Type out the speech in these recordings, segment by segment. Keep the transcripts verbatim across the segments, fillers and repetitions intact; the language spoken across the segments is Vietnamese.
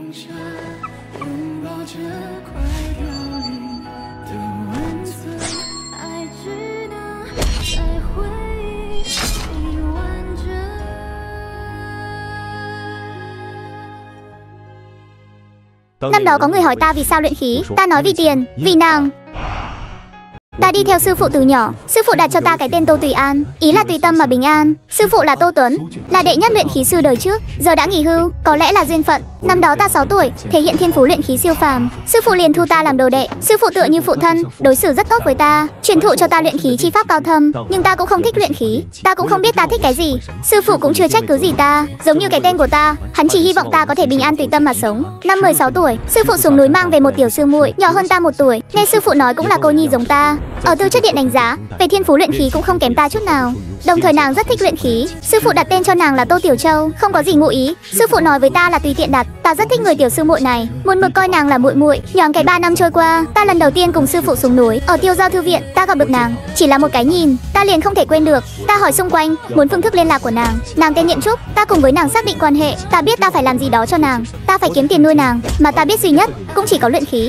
Năm đó có người hỏi ta vì sao luyện khí, ta nói vì tiền, vì nàng. Ta đi theo sư phụ từ nhỏ, sư phụ đặt cho ta cái tên Tô Tùy An, ý là tùy tâm mà bình an. Sư phụ là Tô Tuấn, là đệ nhất luyện khí sư đời trước, giờ đã nghỉ hưu, có lẽ là duyên phận. Năm đó ta sáu tuổi, thể hiện thiên phú luyện khí siêu phàm, sư phụ liền thu ta làm đồ đệ. Sư phụ tựa như phụ thân, đối xử rất tốt với ta, truyền thụ cho ta luyện khí chi pháp cao thâm. Nhưng ta cũng không thích luyện khí, ta cũng không biết ta thích cái gì. Sư phụ cũng chưa trách cứ gì ta, giống như cái tên của ta, hắn chỉ hy vọng ta có thể bình an tùy tâm mà sống. Năm mười sáu tuổi, sư phụ xuống núi mang về một tiểu sư muội nhỏ hơn ta một tuổi, nghe sư phụ nói cũng là cô nhi giống ta. Ở tư chất điện đánh giá, về thiên phú luyện khí cũng không kém ta chút nào. Đồng thời nàng rất thích luyện khí, sư phụ đặt tên cho nàng là Tô Tiểu Châu, không có gì ngụ ý. Sư phụ nói với ta là tùy tiện đặt. Ta rất thích người tiểu sư muội này, muốn mực coi nàng là muội muội. Nhoáng cái ba năm trôi qua, ta lần đầu tiên cùng sư phụ xuống núi, ở Tiêu Giao thư viện, ta gặp được nàng. Chỉ là một cái nhìn, ta liền không thể quên được. Ta hỏi xung quanh, muốn phương thức liên lạc của nàng. Nàng tên Niệm Trúc, ta cùng với nàng xác định quan hệ. Ta biết ta phải làm gì đó cho nàng, ta phải kiếm tiền nuôi nàng, mà ta biết duy nhất cũng chỉ có luyện khí.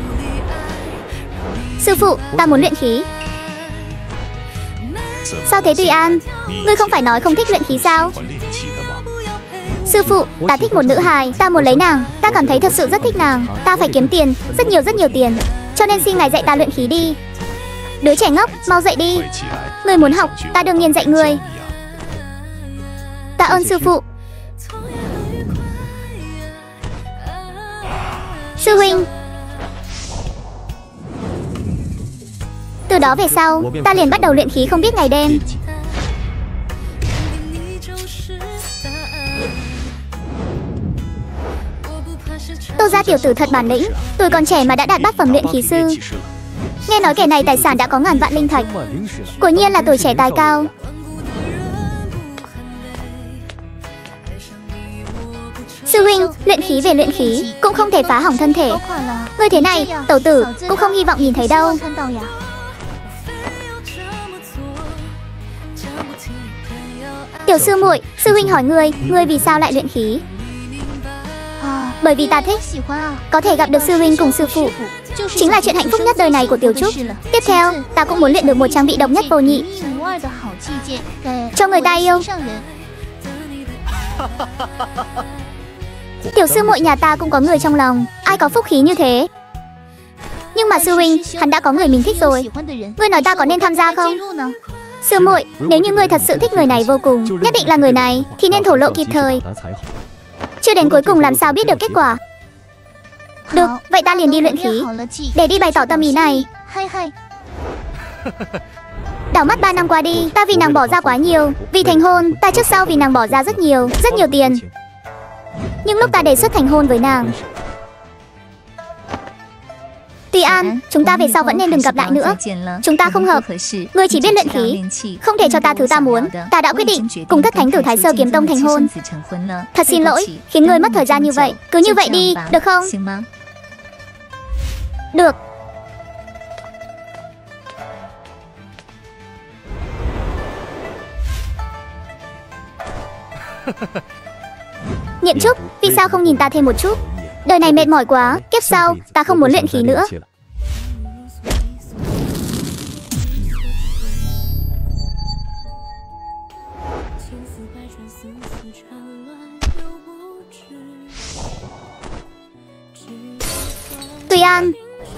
Sư phụ, ta muốn luyện khí. Sao thế Tùy An? Ngươi không phải nói không thích luyện khí sao? Sư phụ, ta thích một nữ hài, ta muốn lấy nàng. Ta cảm thấy thật sự rất thích nàng. Ta phải kiếm tiền, rất nhiều rất nhiều tiền. Cho nên xin ngài dạy ta luyện khí đi. Đứa trẻ ngốc, mau dậy đi. Ngươi muốn học, ta đương nhiên dạy ngươi. Tạ ơn sư phụ. Sư huynh. Từ đó về sau, ta liền bắt đầu luyện khí không biết ngày đêm. Tô gia tiểu tử thật bản lĩnh, tuổi còn trẻ mà đã đạt bát phẩm luyện khí sư. Nghe nói kẻ này tài sản đã có ngàn vạn linh thạch, quả nhiên là tuổi trẻ tài cao. Sư huynh, luyện khí về luyện khí, cũng không thể phá hỏng thân thể. Ngươi thế này, tẩu tử cũng không hy vọng nhìn thấy đâu. Tiểu sư muội, sư huynh hỏi ngươi, ngươi vì sao lại luyện khí? Bởi vì ta thích, có thể gặp được sư huynh cùng sư phụ, chính là chuyện hạnh phúc nhất đời này của Tiểu Trúc. Tiếp theo, ta cũng muốn luyện được một trang bị độc nhất vô nhị, cho người ta yêu. Tiểu sư muội nhà ta cũng có người trong lòng, ai có phúc khí như thế. Nhưng mà sư huynh, hắn đã có người mình thích rồi. Ngươi nói ta có nên tham gia không? Sư muội, nếu như ngươi thật sự thích người này vô cùng, nhất định là người này, thì nên thổ lộ kịp thời. Chưa đến cuối cùng làm sao biết được kết quả. Được, vậy ta liền đi luyện khí, để đi bày tỏ tâm ý này. Đảo mắt ba năm qua đi, ta vì nàng bỏ ra quá nhiều. Vì thành hôn, ta trước sau vì nàng bỏ ra rất nhiều, rất nhiều tiền. Nhưng lúc ta đề xuất thành hôn với nàng, Tùy An, chúng ta về sau vẫn nên đừng gặp lại nữa. Chúng ta không hợp. Ngươi chỉ biết luyện khí, không thể cho ta thứ ta muốn. Ta đã quyết định cùng thất thánh tử Thái Sơ Kiếm Tông thành hôn. Thật xin lỗi, khiến ngươi mất thời gian như vậy. Cứ như vậy đi, được không? Được. Niệm Trúc, vì sao không nhìn ta thêm một chút? Đời này mệt mỏi quá, kiếp sau, ta không muốn luyện khí nữa. Tùy An.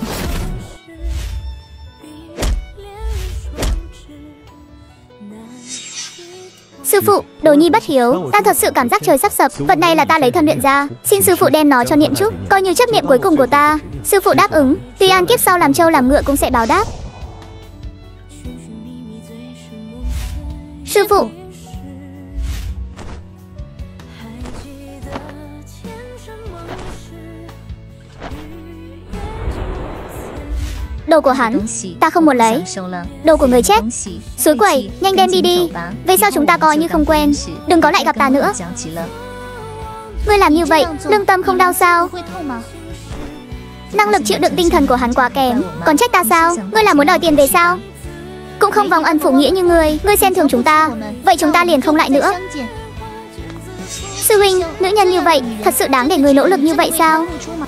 Sư phụ, đồ nhi bất hiếu, ta thật sự cảm giác trời sắp sập. Vật này là ta lấy thân luyện ra, xin sư phụ đem nó cho Niệm Trúc, coi như chấp niệm cuối cùng của ta. Sư phụ đáp ứng, Tùy An kiếp sau làm trâu làm ngựa cũng sẽ báo đáp. Sư phụ. Đồ của hắn, ta không muốn lấy. Đồ của người chết. Suối quẩy, nhanh đem đi đi. Về sau chúng ta coi như không quen, đừng có lại gặp ta nữa. Ngươi làm như vậy, lương tâm không đau sao? Năng lực chịu đựng tinh thần của hắn quá kém, còn trách ta sao? Ngươi là muốn đòi tiền về sao? Cũng không vong ân phụ nghĩa như ngươi. Ngươi xem thường chúng ta, vậy chúng ta liền không lại nữa. Sư huynh, nữ nhân như vậy thật sự đáng để người nỗ lực như vậy sao?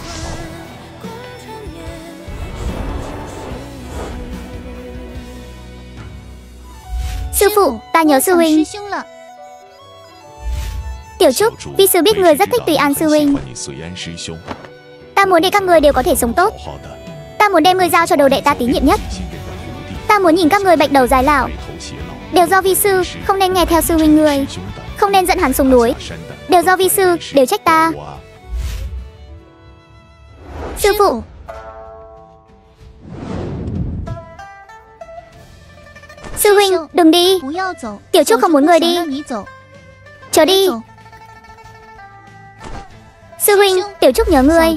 Sư phụ, ta nhớ sư huynh. Tiểu Trúc, vi sư biết người rất thích Tùy An sư huynh. Ta muốn để các người đều có thể sống tốt. Ta muốn đem người giao cho đồ đệ ta tín nhiệm nhất. Ta muốn nhìn các người bạch đầu dài lão. Đều do vi sư, không nên nghe theo sư huynh người. Không nên dẫn hắn xuống núi. Đều do vi sư, đều trách ta. Sư phụ. Sư huynh, đừng đi. Tiểu Trúc không muốn người đi. Chờ đi. Sư huynh, Tiểu Trúc nhớ người.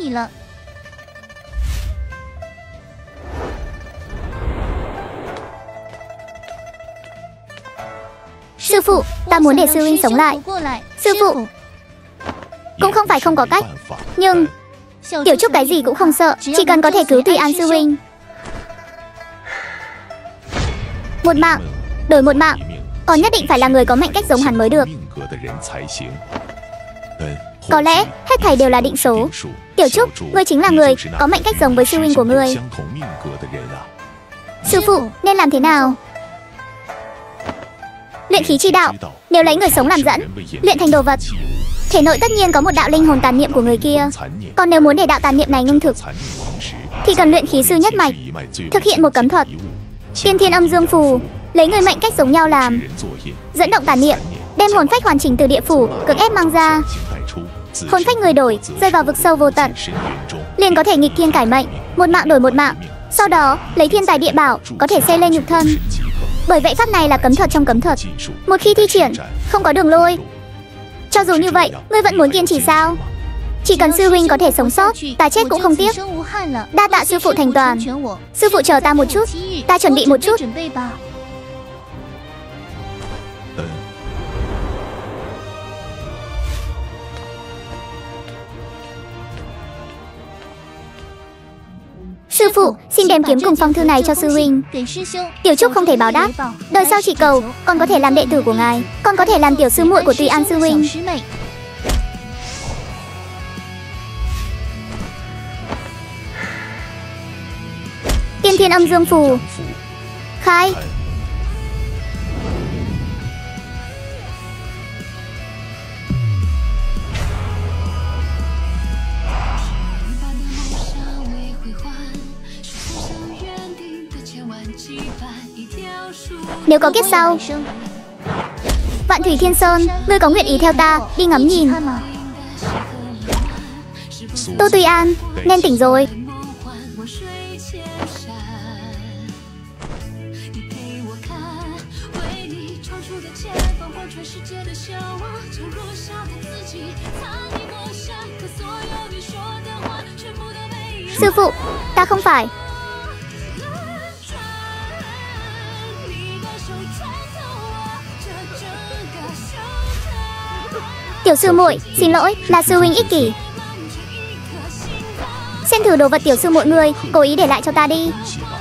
Sư phụ, ta muốn để sư huynh sống lại. Sư phụ. Cũng không phải không có cách. Nhưng Tiểu Trúc cái gì cũng không sợ, chỉ cần có thể cứu Tùy An sư huynh. Một mạng, đổi một mạng. Còn nhất định phải là người có mệnh cách giống hắn mới được. Có lẽ hết thảy đều là định số. Tiểu Trúc, ngươi chính là người có mệnh cách giống với sư huynh của ngươi. Sư phụ, nên làm thế nào? Luyện khí chi đạo, nếu lấy người sống làm dẫn, luyện thành đồ vật, thể nội tất nhiên có một đạo linh hồn tàn niệm của người kia. Còn nếu muốn để đạo tàn niệm này ngưng thực, thì cần luyện khí sư nhất mạch thực hiện một cấm thuật Tiên Thiên Âm Dương Phù, lấy người mệnh cách giống nhau làm dẫn động tàn niệm, đem hồn phách hoàn chỉnh từ địa phủ cưỡng ép mang ra. Hồn phách người đổi, rơi vào vực sâu vô tận, liền có thể nghịch thiên cải mệnh, một mạng đổi một mạng. Sau đó lấy thiên tài địa bảo, có thể xây lên nhục thân. Bởi vậy pháp này là cấm thuật trong cấm thuật. Một khi thi triển, không có đường lôi. Cho dù như vậy, ngươi vẫn muốn kiên trì sao? Chỉ cần sư huynh có thể sống sót, ta chết cũng không tiếc. Đa tạ sư phụ thành toàn. Sư phụ chờ ta một chút, ta chuẩn bị một chút. Sư phụ, xin đem kiếm cùng phong thư này cho sư huynh. Tiểu Trúc không thể báo đáp. Đời sau chỉ cầu con có thể làm đệ tử của ngài, con có thể làm tiểu sư muội của Tùy An sư huynh. Tiên Thiên Âm Dương Phù khai. Nếu có kiếp sau, Vạn Thủy Thiên Sơn, ngươi có nguyện ý theo ta đi ngắm nhìn? Tô Tùy An, nên tỉnh rồi. Sư phụ, ta không phải. Tiểu sư muội, xin lỗi, là sư huynh ích kỷ. Xem thử đồ vật tiểu sư muội ngươi cố ý để lại cho ta đi.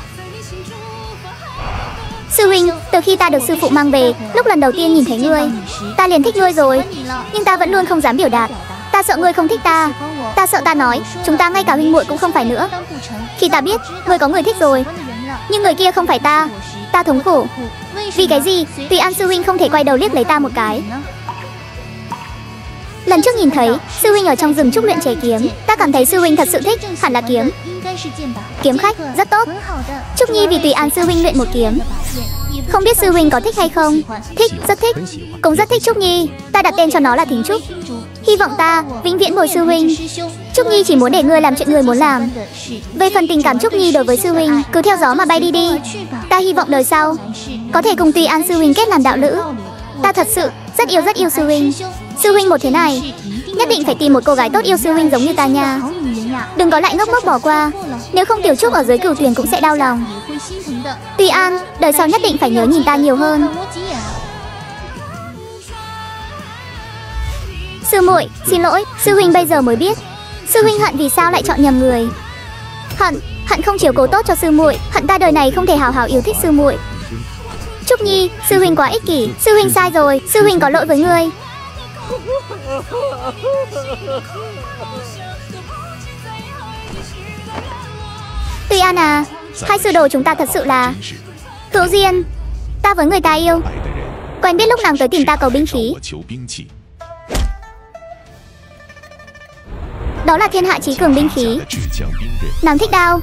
Sư huynh, từ khi ta được sư phụ mang về, lúc lần đầu tiên nhìn thấy ngươi, ta liền thích ngươi rồi. Nhưng ta vẫn luôn không dám biểu đạt. Ta sợ ngươi không thích ta. Ta sợ ta nói, chúng ta ngay cả huynh muội cũng không phải nữa. Khi ta biết ngươi có người thích rồi, nhưng người kia không phải ta, ta thống khổ. Vì cái gì Tùy An sư huynh không thể quay đầu liếc lấy ta một cái? Lần trước nhìn thấy sư huynh ở trong rừng trúc luyện chế kiếm, ta cảm thấy sư huynh thật sự thích, hẳn là kiếm. Kiếm khách, rất tốt. Trúc Nhi vì Tùy An sư huynh luyện một kiếm. Không biết sư huynh có thích hay không? Thích, rất thích. Cũng rất thích Trúc Nhi. Ta đặt tên cho nó là Thính Trúc. Hy vọng ta vĩnh viễn bồi sư huynh. Trúc Nhi chỉ muốn để ngươi làm chuyện người muốn làm. Về phần tình cảm Trúc Nhi đối với sư huynh, cứ theo gió mà bay đi đi. Ta hy vọng đời sau có thể cùng Tùy An sư huynh kết làm đạo lữ. Ta thật sự rất yêu rất yêu sư huynh. Sư huynh một thế này, nhất định phải tìm một cô gái tốt yêu sư huynh giống như ta nha. Đừng có lại ngốc ngốc bỏ qua, nếu không Tiểu Trúc ở dưới cửu tuyền cũng sẽ đau lòng. Tùy An, đời sau nhất định phải nhớ nhìn ta nhiều hơn. Sư muội, xin lỗi, sư huynh bây giờ mới biết. Sư huynh hận vì sao lại chọn nhầm người. Hận, hận không chiếu cố tốt cho sư muội, hận ta đời này không thể hào hào yêu thích sư muội. Trúc Nhi, sư huynh quá ích kỷ, sư huynh sai rồi, sư huynh có lỗi với ngươi. Tuy An à, hai sư đồ chúng ta thật sự là hữu duyên. Ta với người ta yêu, quen biết lúc nàng tới tìm ta cầu binh khí. Đó là thiên hạ chí cường binh khí. Nàng thích đao.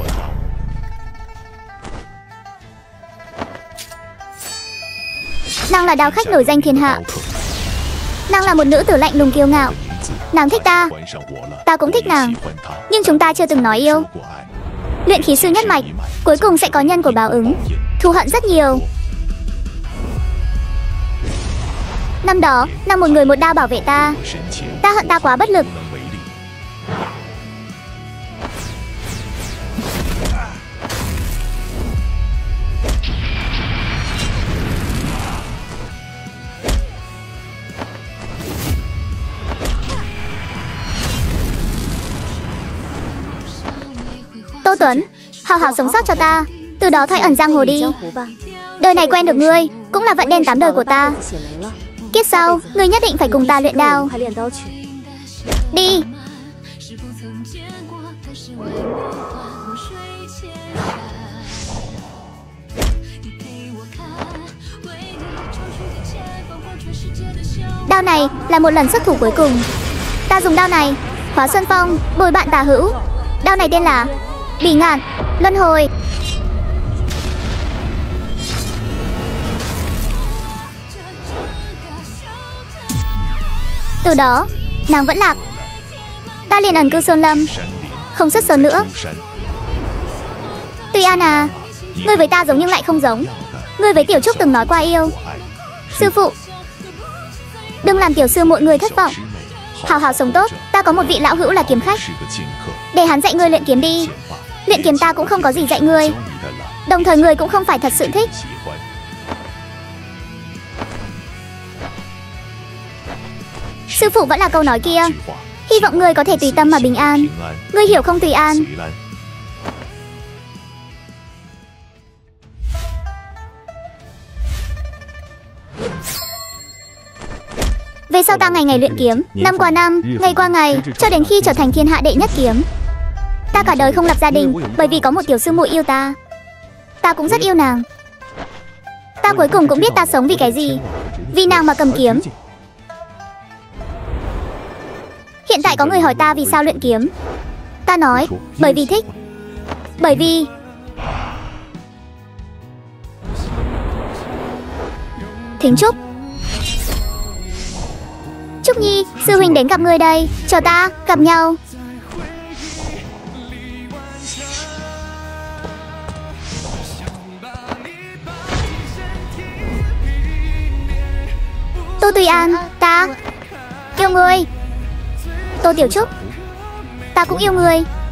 Nàng là đao khách nổi danh thiên hạ. Nàng là một nữ tử lạnh lùng kiêu ngạo. Nàng thích ta, ta cũng thích nàng, nhưng chúng ta chưa từng nói yêu. Luyện khí sư nhất mạch, cuối cùng sẽ có nhân của báo ứng. Thù hận rất nhiều. Năm đó, năm một người một đao bảo vệ ta. Ta hận ta quá bất lực. Tô Tuấn, hào hào sống sót cho ta, từ đó thoát ẩn giang hồ đi. Đời này quen được ngươi, cũng là vận đen tám đời của ta. Kiếp sau, ngươi nhất định phải cùng ta luyện đao. Đi. Đao này là một lần xuất thủ cuối cùng. Ta dùng đao này hóa Xuân Phong, bồi bạn tà hữu. Đao này tên là Bỉ Ngạn Luân Hồi. Từ đó, nàng vẫn lạc. Ta liền ẩn cư Sơn Lâm, không xuất sơn nữa. Tuy An à, ngươi với ta giống nhưng lại không giống. Ngươi với Tiểu Trúc từng nói qua yêu. Sư phụ, đừng làm tiểu sư mọi người thất vọng. Hào hào sống tốt. Ta có một vị lão hữu là kiếm khách, để hắn dạy ngươi luyện kiếm đi. Luyện kiếm ta cũng không có gì dạy ngươi, đồng thời ngươi cũng không phải thật sự thích. Sư phụ vẫn là câu nói kia, hy vọng ngươi có thể tùy tâm mà bình an. Ngươi hiểu không Tùy An? Về sau ta ngày ngày luyện kiếm, năm qua năm, ngày qua ngày, cho đến khi trở thành thiên hạ đệ nhất kiếm. Ta cả đời không lập gia đình, bởi vì có một tiểu sư muội yêu ta. Ta cũng rất yêu nàng. Ta cuối cùng cũng biết ta sống vì cái gì. Vì nàng mà cầm kiếm. Hiện tại có người hỏi ta vì sao luyện kiếm. Ta nói, bởi vì thích. Bởi vì Thính Trúc, Trúc Nhi, sư huynh đến gặp ngươi đây. Chờ ta, gặp nhau. Tô Tùy An, ta yêu ngươi. Tô Tiểu Trúc, ta cũng yêu ngươi.